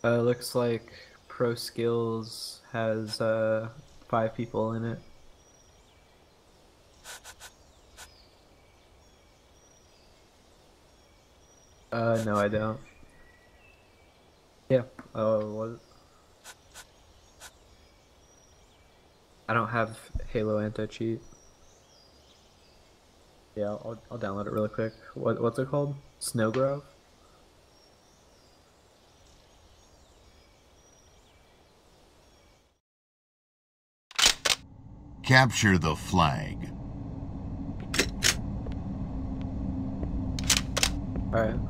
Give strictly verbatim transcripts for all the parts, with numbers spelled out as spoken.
Uh, looks like Pro Skills has uh five people in it. Uh, no, I don't. Yeah. Oh, what? I don't have Halo anti-cheat. Yeah, I'll I'll download it really quick. What what's it called? Snowgrove? Capture the flag. All right.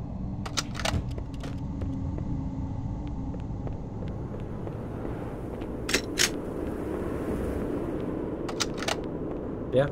Yeah.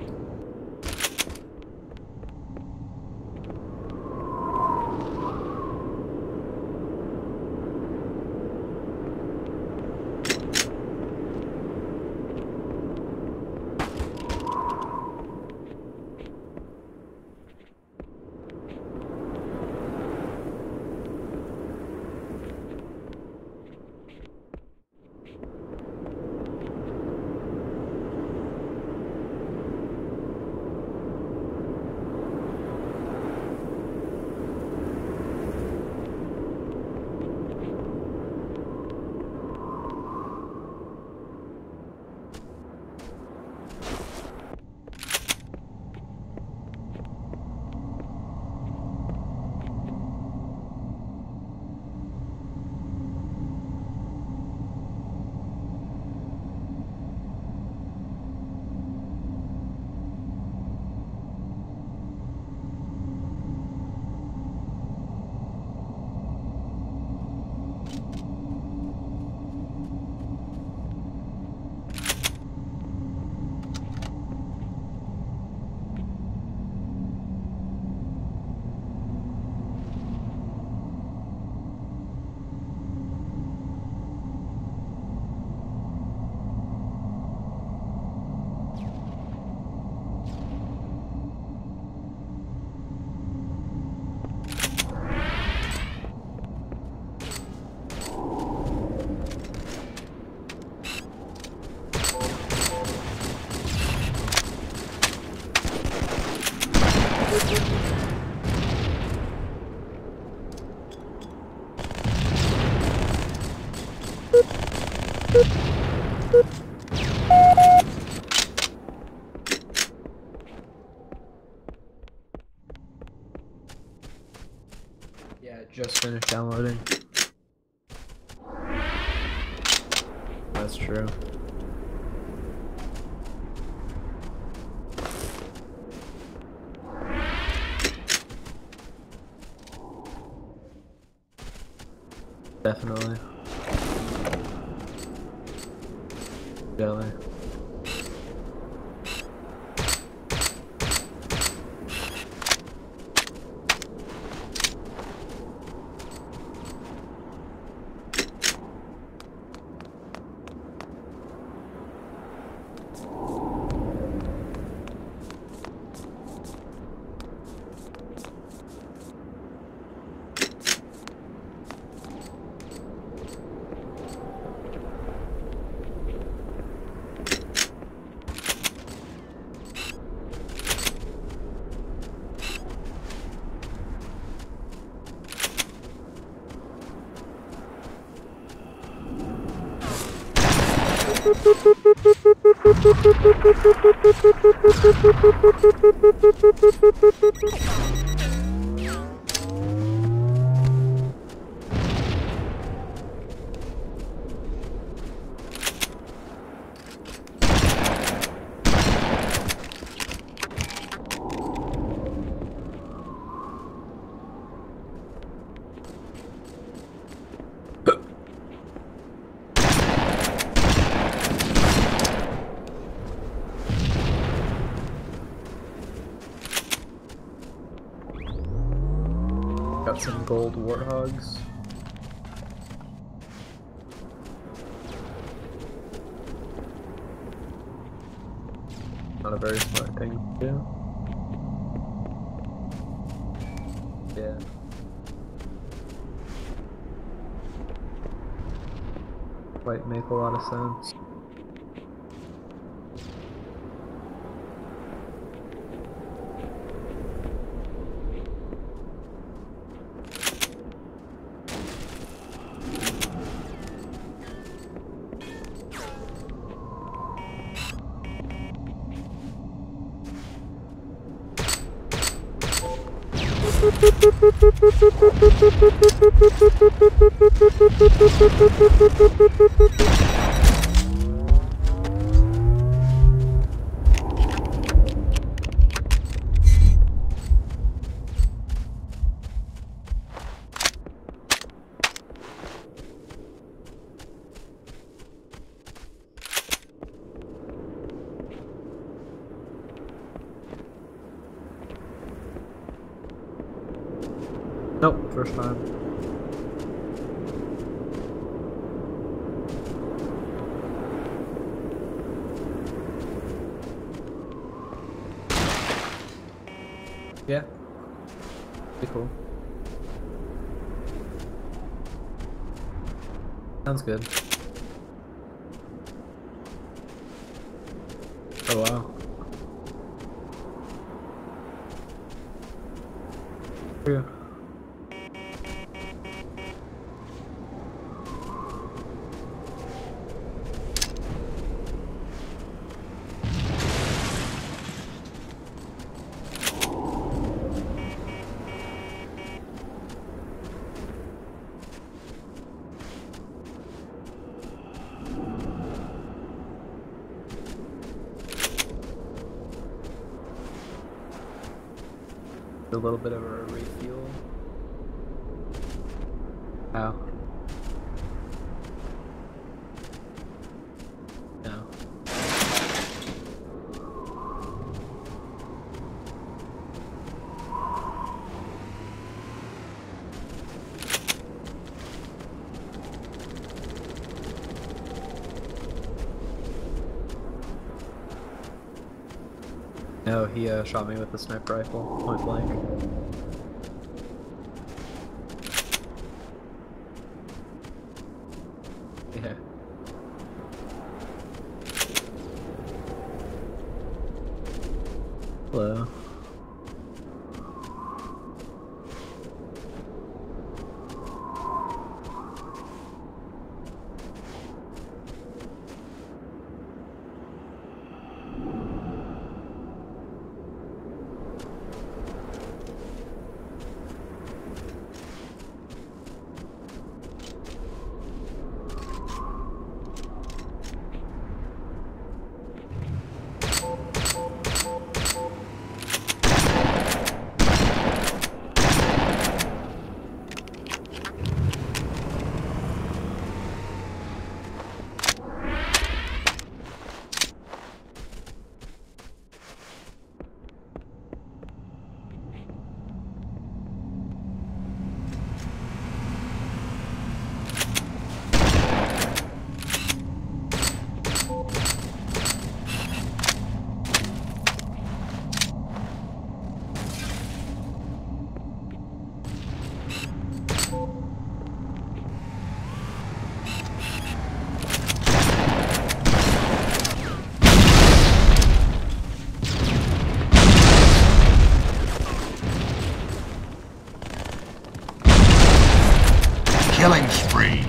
Yeah, I just finished downloading. That's true. Definitely. Jelly. Got some gold warthogs. Not a very smart thing to do. Yeah. quite make a lot of sense. Nope, first time. Yeah. Be cool. Sounds good. Oh wow. True. A little bit of a refuel. Ow. No. No, he uh, shot me with a sniper rifle, point blank. Yeah. Hello. Killing spree.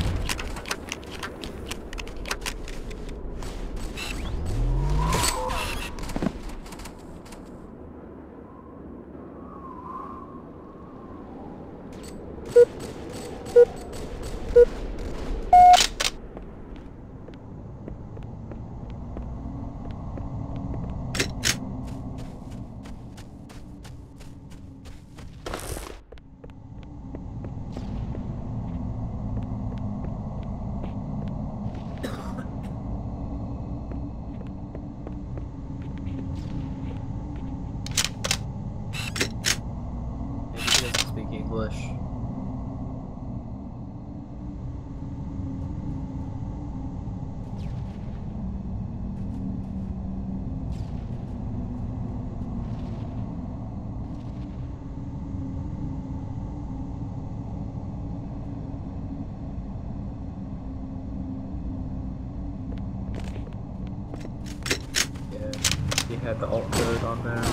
he had the alt code on there.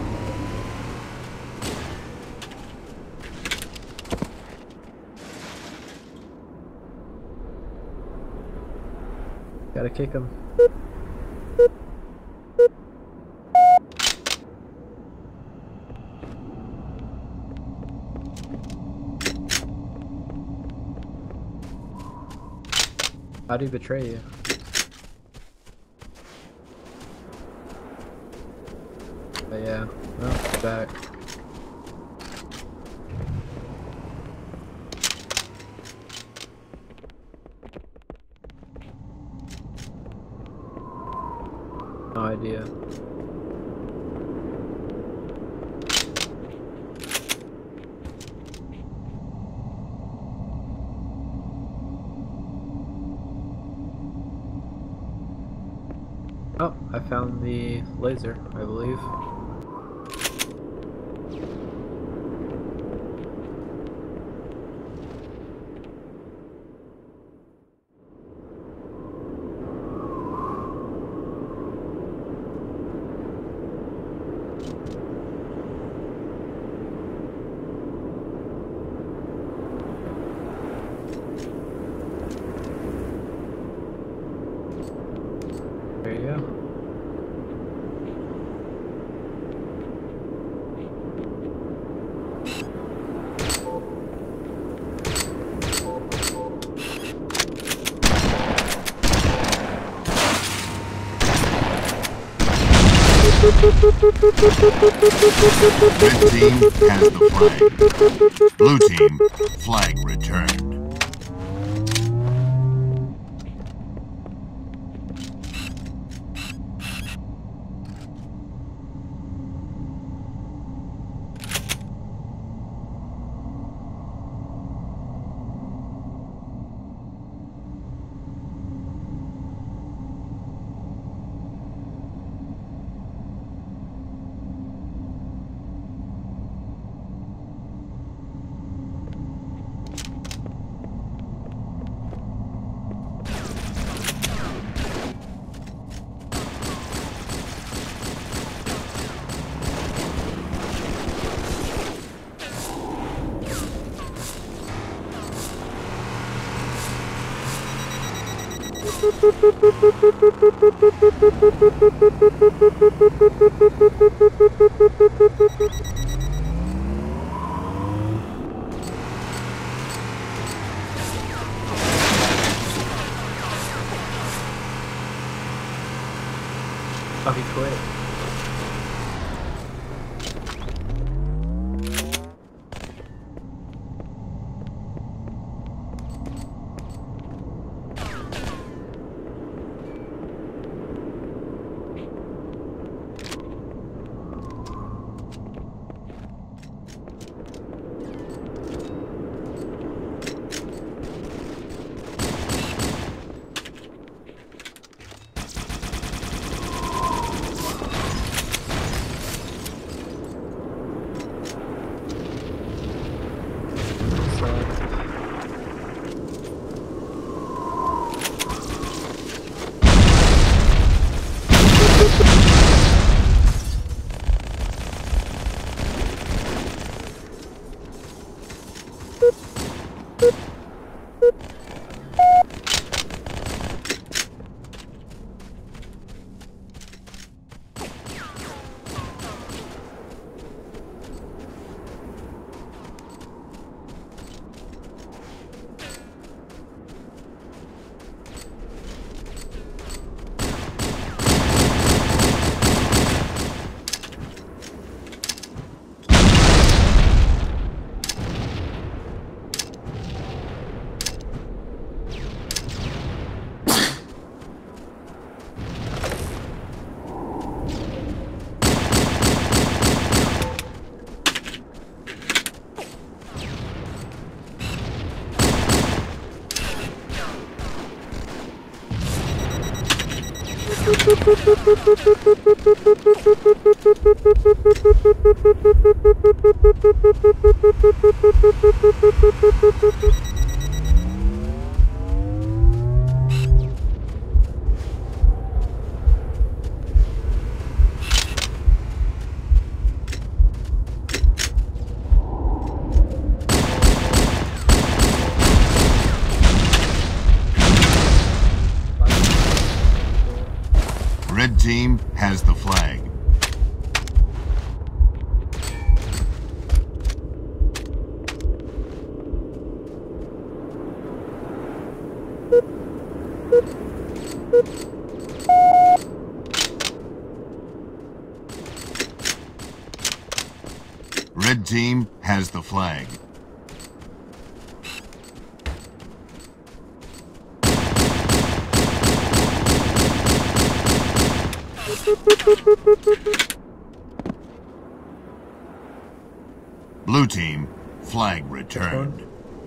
Gotta kick him. How'd he betray you? But yeah, no, it's back. No idea. Oh, I found the laser, I believe. There you go. Red team has the flag. Blue team, flag returned. Oh, he quit. Red team has the flag. Red team has the flag. Blue team, flag returned.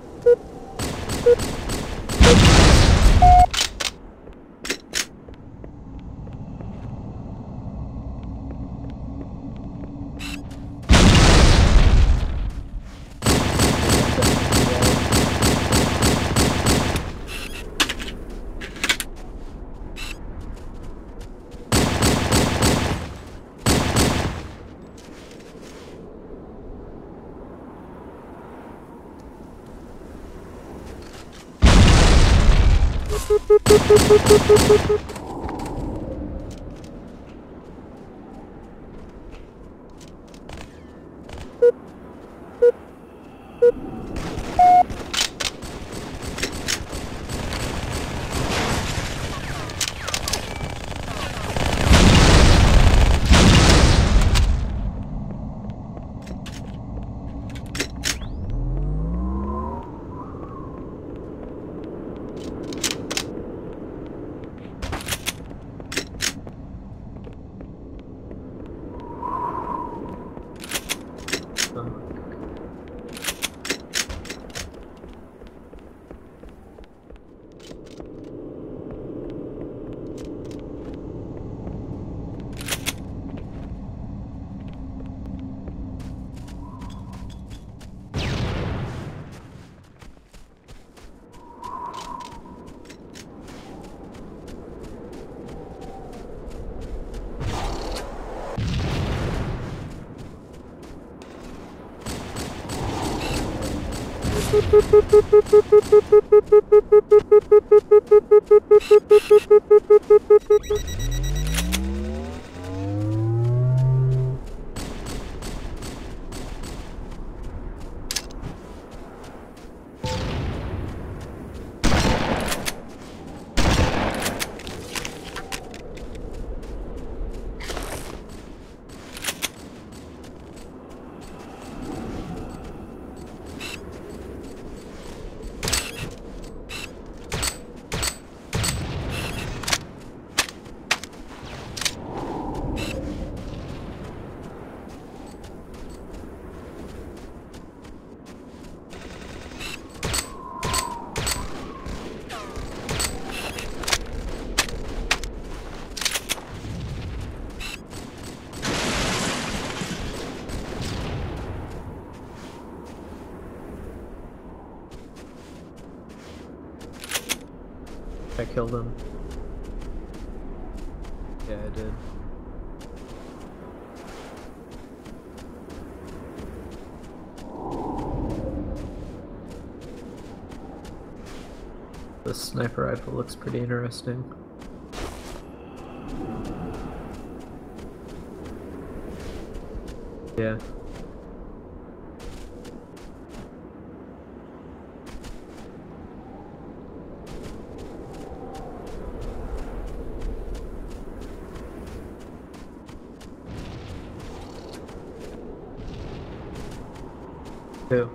I killed him. Yeah, I did. The sniper rifle looks pretty interesting. Yeah. Two.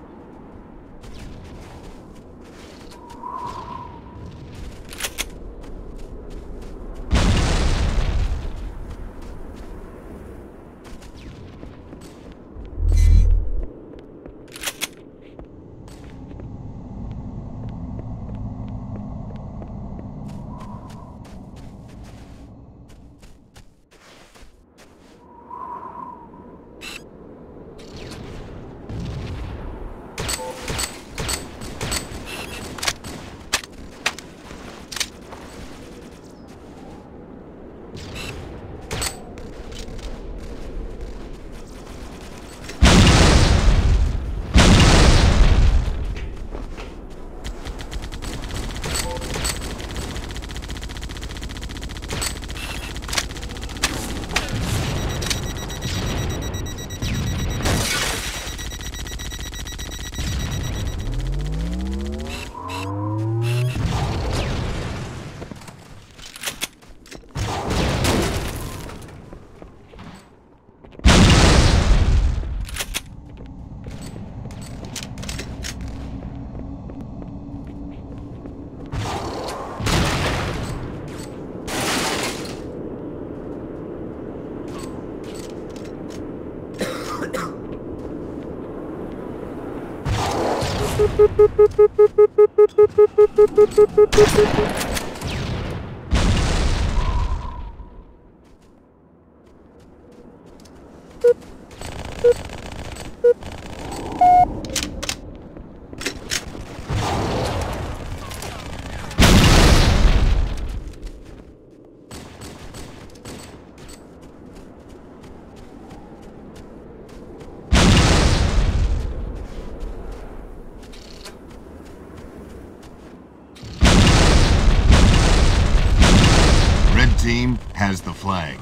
Team has the flag.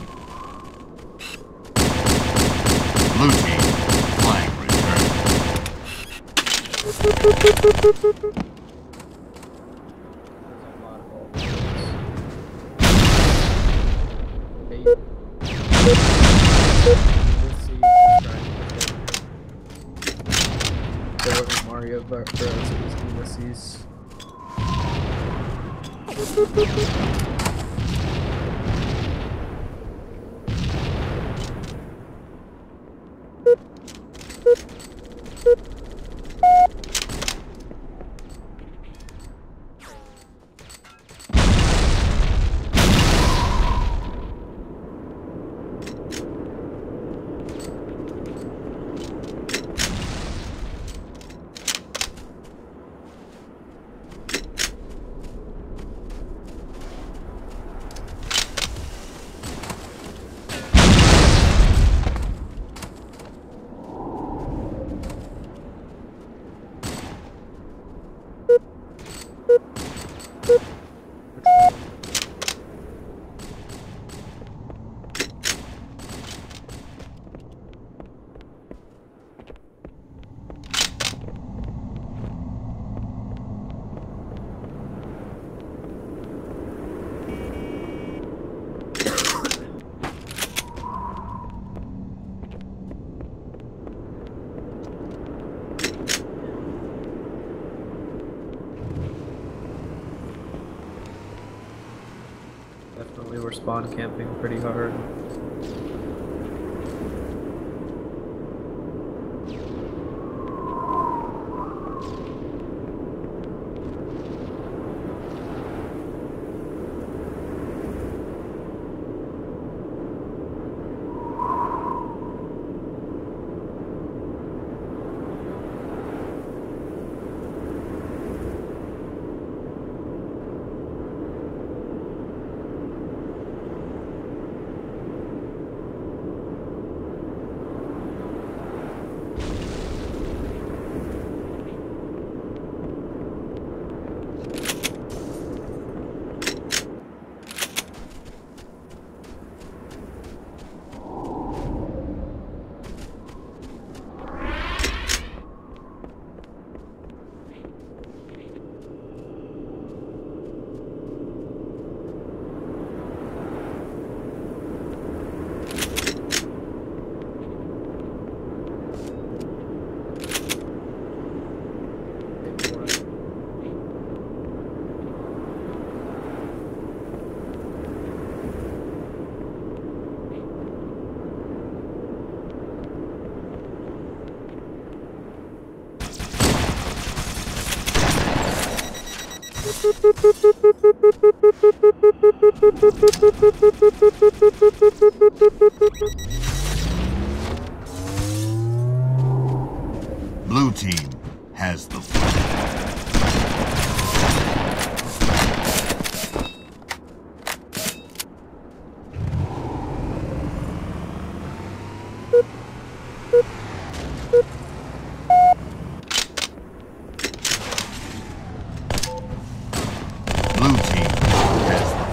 Blue team, flag returned. There wasn't Mario Bros, it was Ulysses. Definitely we're spawn camping pretty hard. Blue team has the flag. Blue team has the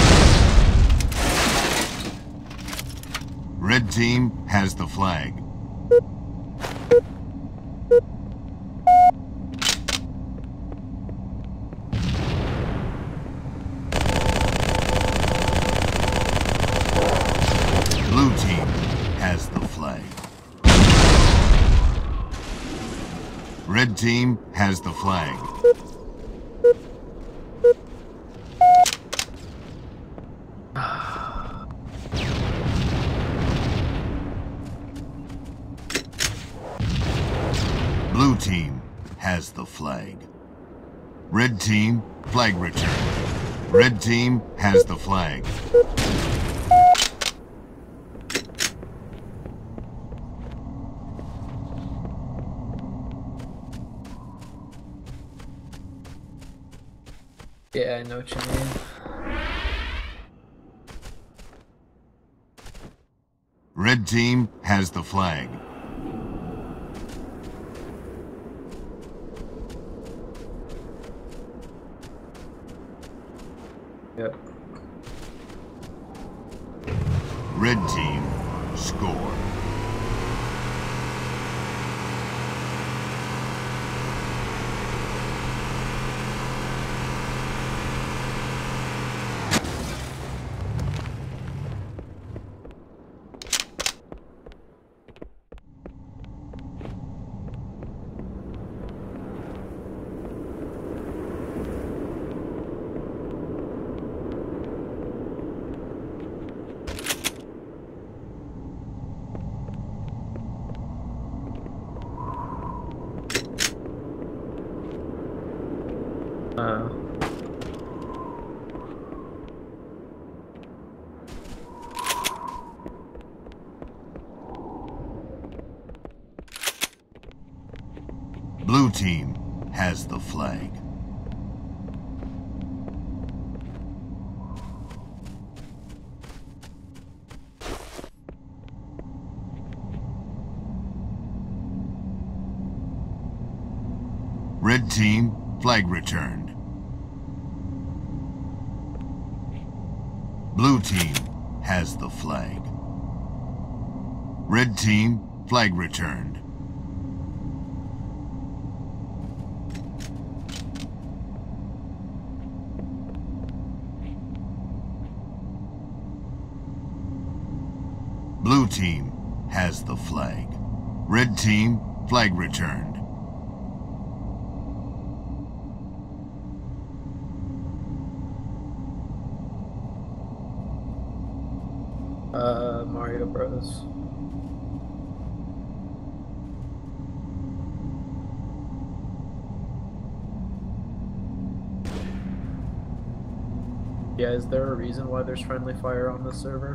flag. Red team has the flag. Blue team has the flag. Red team has the flag. Blue team has the flag. Red team, flag returned. Red team has the flag. Yeah, I know what you mean. Red team has the flag. Yep. Red team, score. Uh, Blue team has the flag. Red team, flag returned. Blue team has the flag. Red team, flag returned. Blue team has the flag. Red team, flag returned. uh, Mario Bros. Yeah, is there a reason why there's friendly fire on this server?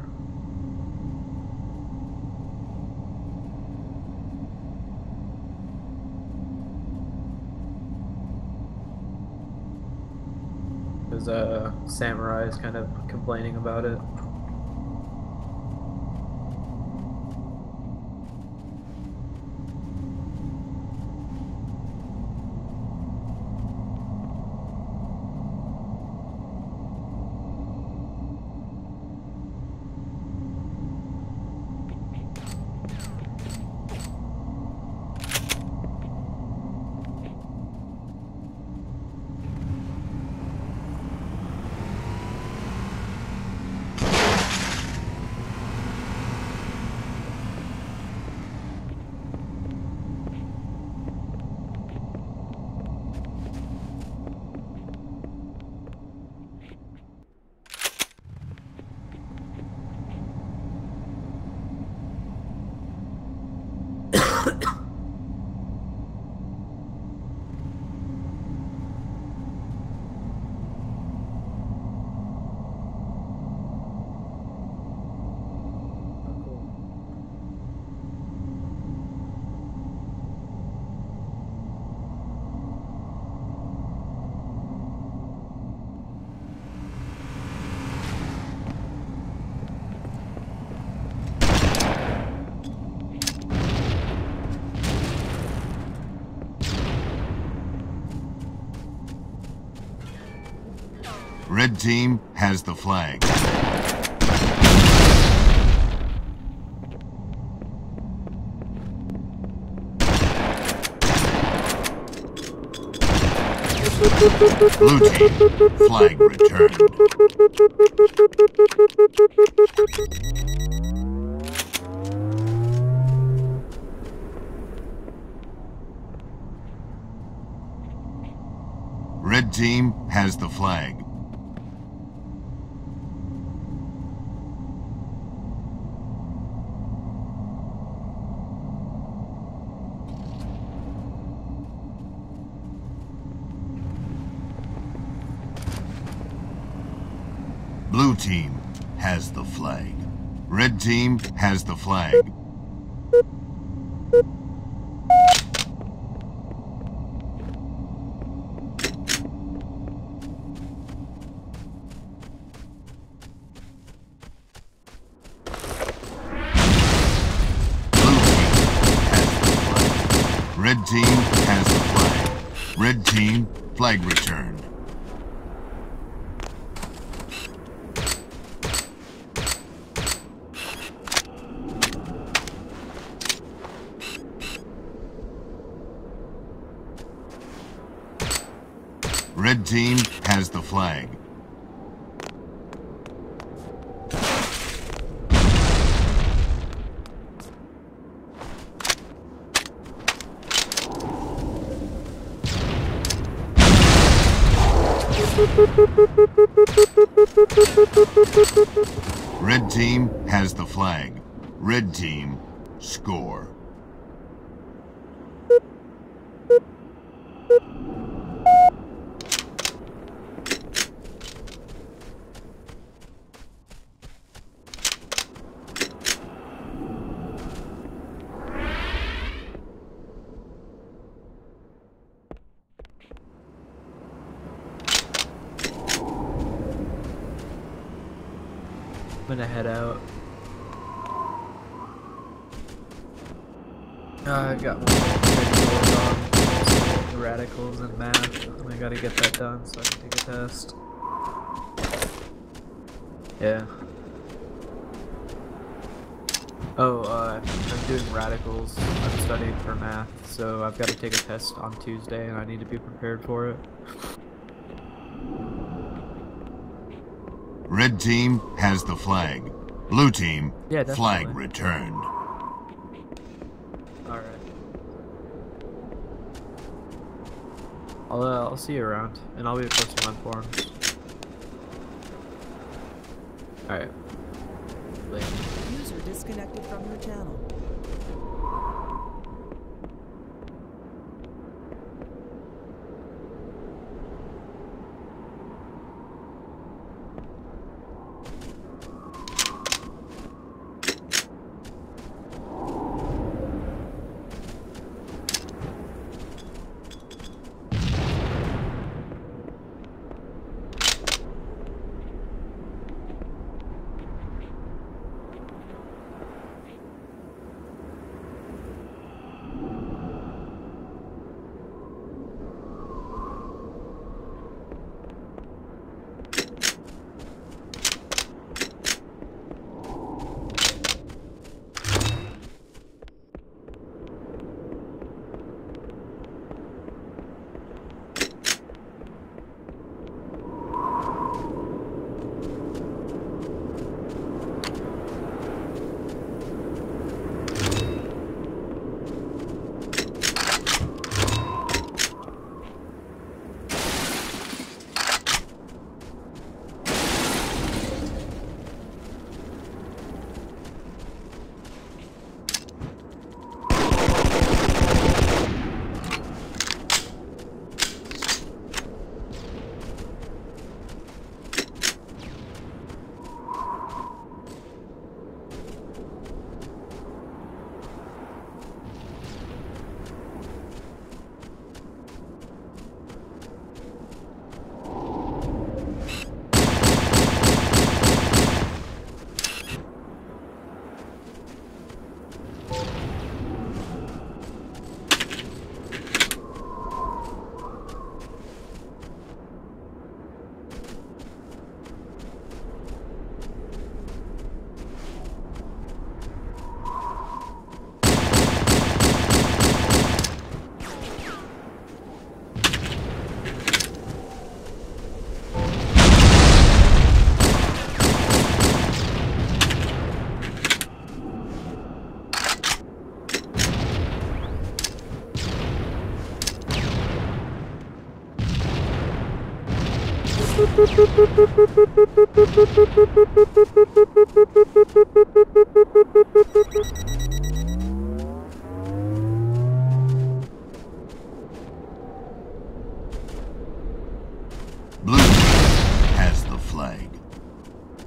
Because uh, Samurai is kind of complaining about it. Red team has the flag. Blue team, flag returned. Red team has the flag. Blue team has the flag. Red team has the flag. Red team has the flag. Red team, flag returned. Red team has the flag. Red team has the flag. Red team, score. I'm gonna head out. Uh, I got one more thing to work on. The radicals and math. And I gotta get that done so I can take a test. Yeah. Oh, uh, I'm doing radicals. I'm studying for math, so I've got to take a test on Tuesday and I need to be prepared for it. Red team has the flag. Blue team, Yeah, flag returned. Alright. I'll, uh, I'll see you around, and I'll be posting on forums. Alright. Later. User disconnected from your channel. Blue team has the flag.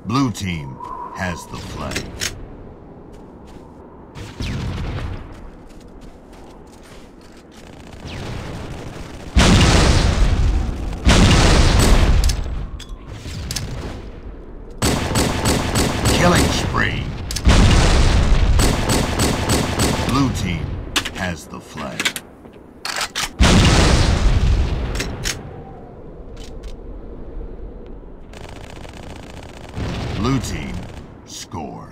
Blue team has the flag. Killing spree. Blue team has the flag. Blue team score.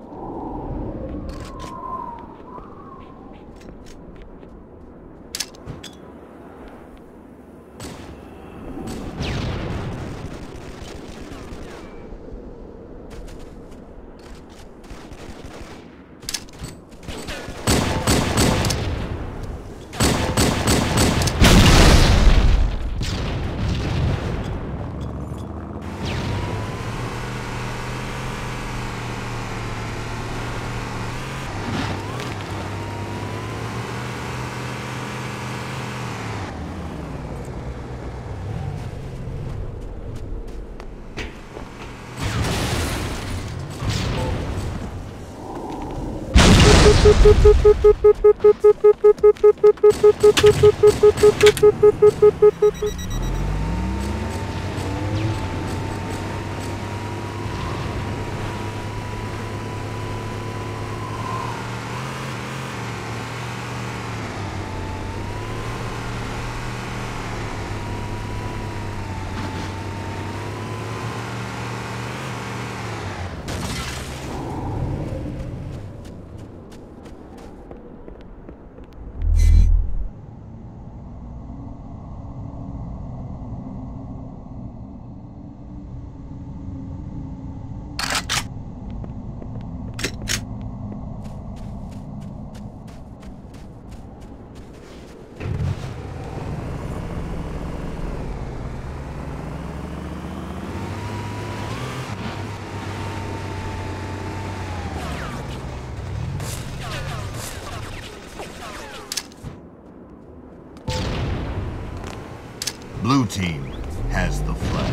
Blue team has the flag.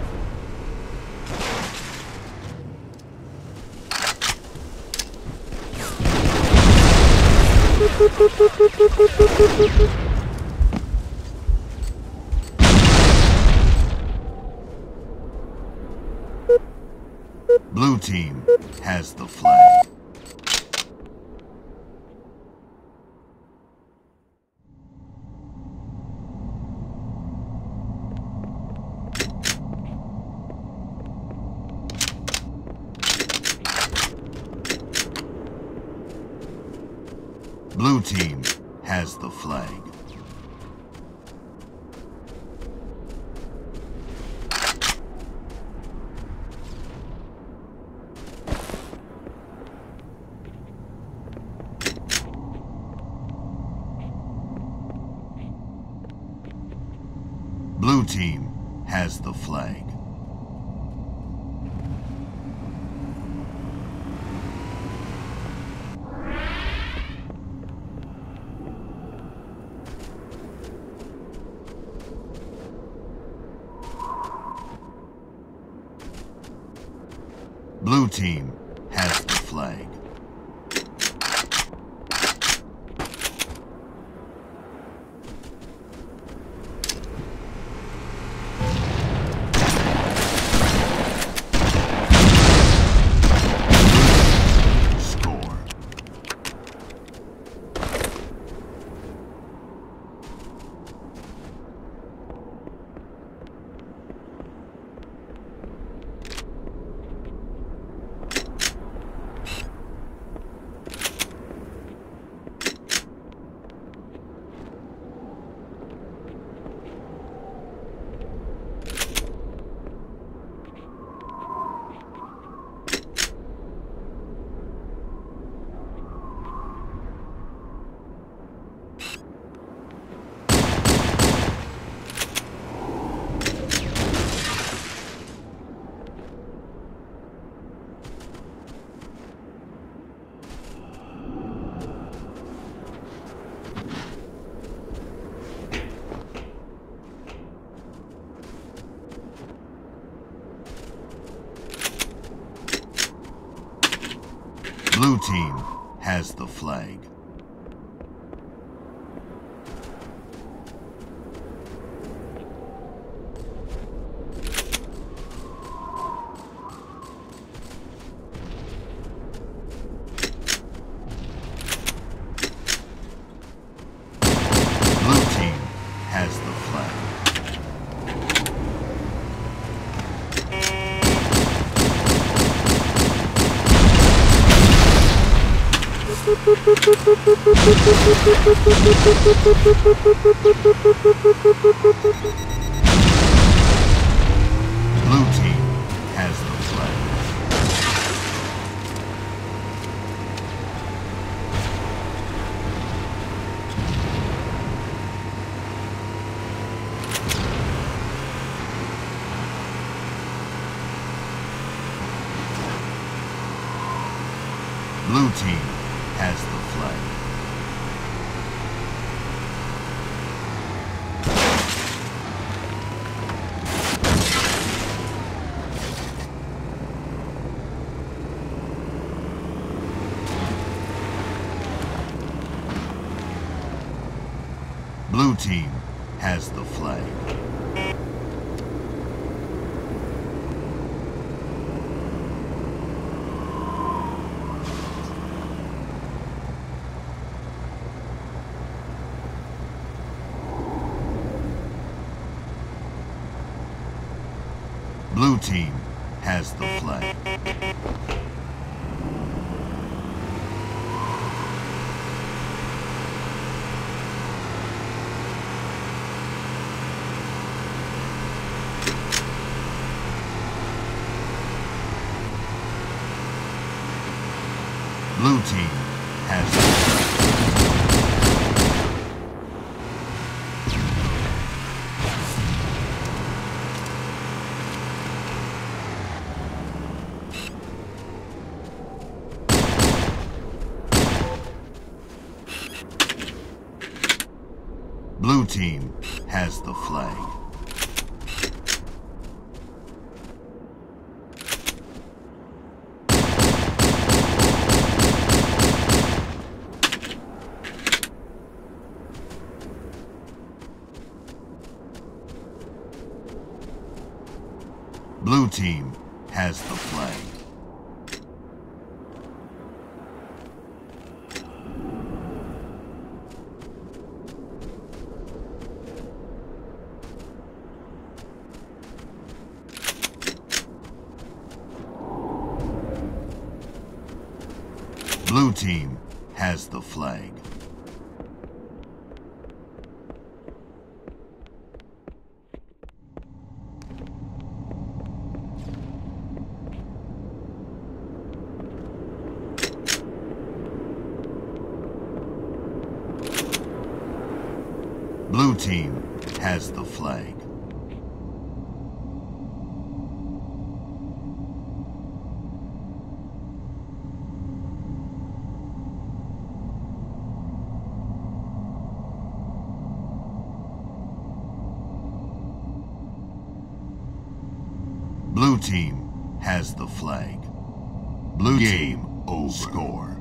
Blue team has the flag. Blue team has the flag. Blue team has the flag. Blue team has the flag. Score. Blue team has the flag. Blue team has the flag. Blue team has the flag. Blue team has the flag. Blue team has the flag. Blue team has the flag. Blue team has the flag. Blue team has the flag. Blue team has the flag. Blue team has the flag. Blue team has the flag. Blue team over. Score.